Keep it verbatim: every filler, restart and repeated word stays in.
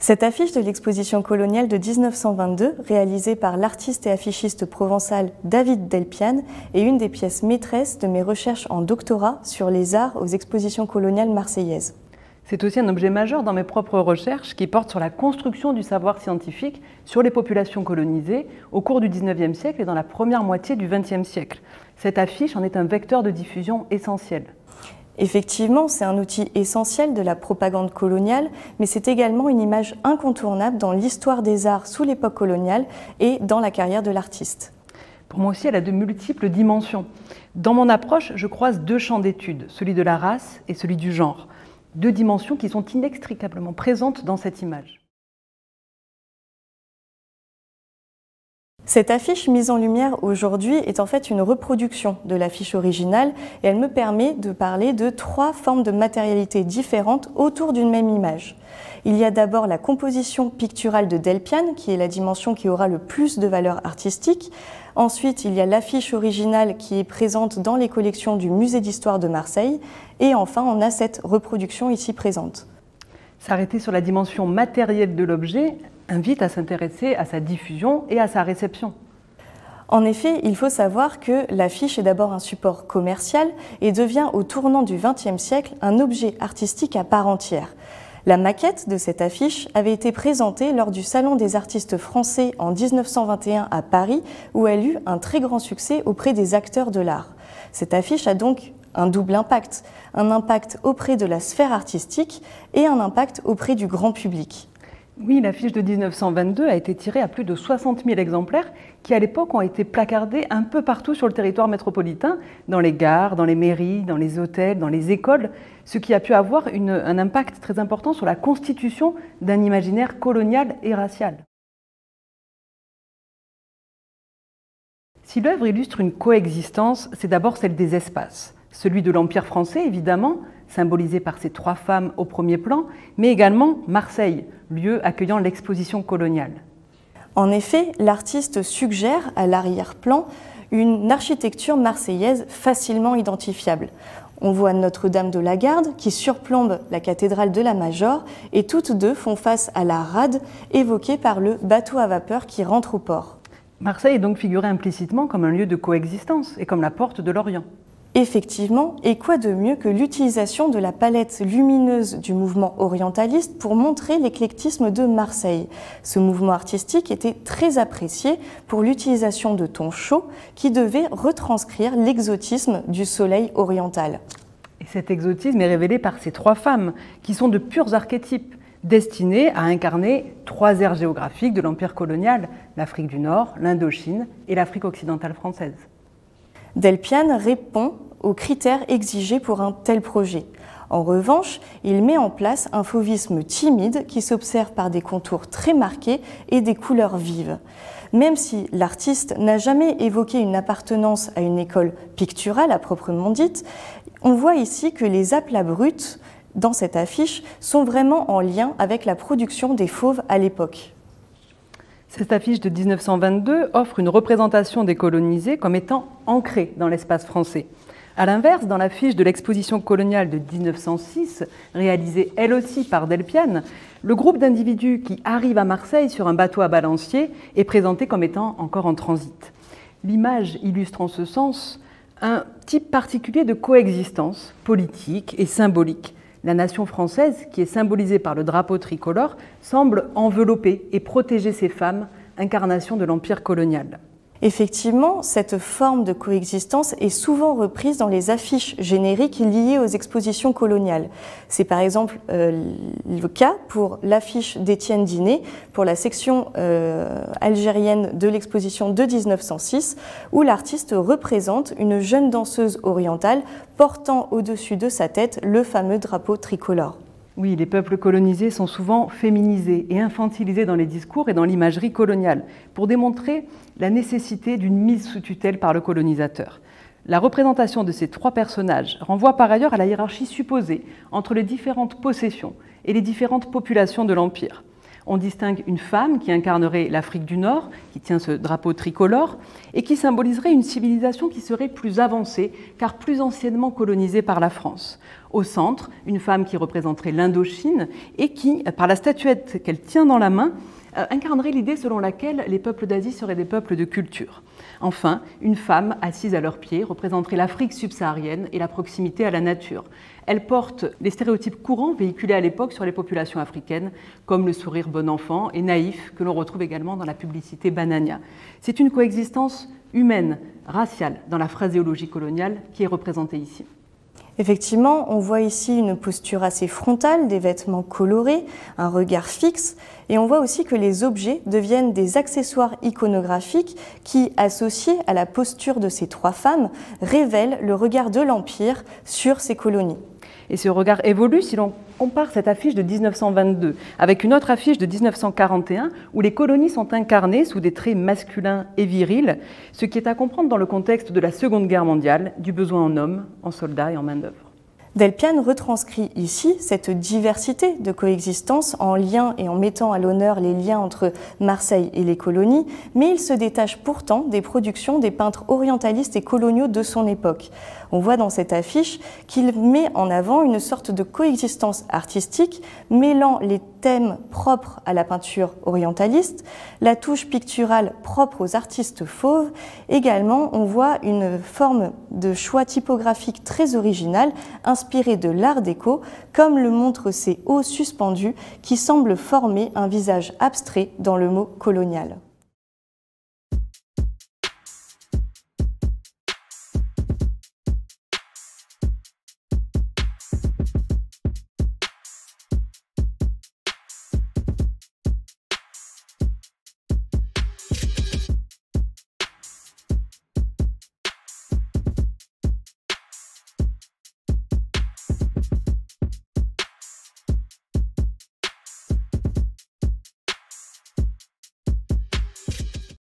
Cette affiche de l'exposition coloniale de mille neuf cent vingt-deux, réalisée par l'artiste et affichiste provençal David Delpiane, est une des pièces maîtresses de mes recherches en doctorat sur les arts aux expositions coloniales marseillaises. C'est aussi un objet majeur dans mes propres recherches qui portent sur la construction du savoir scientifique sur les populations colonisées au cours du dix-neuvième siècle et dans la première moitié du vingtième siècle. Cette affiche en est un vecteur de diffusion essentiel. Effectivement, c'est un outil essentiel de la propagande coloniale, mais c'est également une image incontournable dans l'histoire des arts sous l'époque coloniale et dans la carrière de l'artiste. Pour moi aussi, elle a de multiples dimensions. Dans mon approche, je croise deux champs d'études, celui de la race et celui du genre. Deux dimensions qui sont inextricablement présentes dans cette image. Cette affiche mise en lumière aujourd'hui est en fait une reproduction de l'affiche originale et elle me permet de parler de trois formes de matérialité différentes autour d'une même image. Il y a d'abord la composition picturale de Delpiane, qui est la dimension qui aura le plus de valeur artistique. Ensuite, il y a l'affiche originale qui est présente dans les collections du Musée d'Histoire de Marseille. Et enfin, on a cette reproduction ici présente. S'arrêter sur la dimension matérielle de l'objet invite à s'intéresser à sa diffusion et à sa réception. En effet, il faut savoir que l'affiche est d'abord un support commercial et devient au tournant du vingtième siècle un objet artistique à part entière. La maquette de cette affiche avait été présentée lors du Salon des artistes français en mille neuf cent vingt et un à Paris, où elle eut un très grand succès auprès des acteurs de l'art. Cette affiche a donc un double impact, un impact auprès de la sphère artistique et un impact auprès du grand public. Oui, l'affiche de mille neuf cent vingt-deux a été tirée à plus de soixante mille exemplaires qui, à l'époque, ont été placardés un peu partout sur le territoire métropolitain, dans les gares, dans les mairies, dans les hôtels, dans les écoles, ce qui a pu avoir une, un impact très important sur la constitution d'un imaginaire colonial et racial. Si l'œuvre illustre une coexistence, c'est d'abord celle des espaces. Celui de l'Empire français, évidemment, symbolisé par ces trois femmes au premier plan, mais également Marseille, lieu accueillant l'exposition coloniale. En effet, l'artiste suggère à l'arrière-plan une architecture marseillaise facilement identifiable. On voit Notre-Dame de la Garde qui surplombe la cathédrale de la Major et toutes deux font face à la rade évoquée par le bateau à vapeur qui rentre au port. Marseille est donc figurée implicitement comme un lieu de coexistence et comme la porte de l'Orient. Effectivement, et quoi de mieux que l'utilisation de la palette lumineuse du mouvement orientaliste pour montrer l'éclectisme de Marseille. Ce mouvement artistique était très apprécié pour l'utilisation de tons chauds qui devaient retranscrire l'exotisme du soleil oriental. Et cet exotisme est révélé par ces trois femmes, qui sont de purs archétypes, destinés à incarner trois aires géographiques de l'Empire colonial, l'Afrique du Nord, l'Indochine et l'Afrique occidentale française. Delpiane répond aux critères exigés pour un tel projet. En revanche, il met en place un fauvisme timide qui s'observe par des contours très marqués et des couleurs vives. Même si l'artiste n'a jamais évoqué une appartenance à une école picturale à proprement dite, on voit ici que les aplats bruts dans cette affiche sont vraiment en lien avec la production des fauves à l'époque. Cette affiche de mille neuf cent vingt-deux offre une représentation des colonisés comme étant ancrée dans l'espace français. A l'inverse, dans l'affiche de l'exposition coloniale de mille neuf cent six, réalisée elle aussi par Delpiane, le groupe d'individus qui arrivent à Marseille sur un bateau à balancier est présenté comme étant encore en transit. L'image illustre en ce sens un type particulier de coexistence politique et symbolique. La nation française, qui est symbolisée par le drapeau tricolore, semble envelopper et protéger ces femmes, incarnation de l'empire colonial. Effectivement, cette forme de coexistence est souvent reprise dans les affiches génériques liées aux expositions coloniales. C'est par exemple euh, le cas pour l'affiche d'Étienne Dinet pour la section euh, algérienne de l'exposition de mille neuf cent six, où l'artiste représente une jeune danseuse orientale portant au-dessus de sa tête le fameux drapeau tricolore. Oui, les peuples colonisés sont souvent féminisés et infantilisés dans les discours et dans l'imagerie coloniale, pour démontrer la nécessité d'une mise sous tutelle par le colonisateur. La représentation de ces trois personnages renvoie par ailleurs à la hiérarchie supposée entre les différentes possessions et les différentes populations de l'Empire. On distingue une femme qui incarnerait l'Afrique du Nord, qui tient ce drapeau tricolore, et qui symboliserait une civilisation qui serait plus avancée, car plus anciennement colonisée par la France. Au centre, une femme qui représenterait l'Indochine et qui, par la statuette qu'elle tient dans la main, incarnerait l'idée selon laquelle les peuples d'Asie seraient des peuples de culture. Enfin, une femme assise à leurs pieds représenterait l'Afrique subsaharienne et la proximité à la nature. Elle porte les stéréotypes courants véhiculés à l'époque sur les populations africaines, comme le sourire bon enfant et naïf que l'on retrouve également dans la publicité Banania. C'est une coexistence humaine, raciale, dans la phraséologie coloniale qui est représentée ici. Effectivement, on voit ici une posture assez frontale, des vêtements colorés, un regard fixe, et on voit aussi que les objets deviennent des accessoires iconographiques qui, associés à la posture de ces trois femmes, révèlent le regard de l'Empire sur ces colonies. Et ce regard évolue si l'on compare cette affiche de mille neuf cent vingt-deux avec une autre affiche de mille neuf cent quarante et un où les colonies sont incarnées sous des traits masculins et virils, ce qui est à comprendre dans le contexte de la Seconde Guerre mondiale, du besoin en hommes, en soldats et en main-d'œuvre. Delpiane retranscrit ici cette diversité de coexistence en lien et en mettant à l'honneur les liens entre Marseille et les colonies, mais il se détache pourtant des productions des peintres orientalistes et coloniaux de son époque. On voit dans cette affiche qu'il met en avant une sorte de coexistence artistique mêlant les thèmes propres à la peinture orientaliste, la touche picturale propre aux artistes fauves. Également, on voit une forme de choix typographique très originale, inspiré de l'art déco, comme le montrent ces hauts suspendus qui semblent former un visage abstrait dans le mot colonial.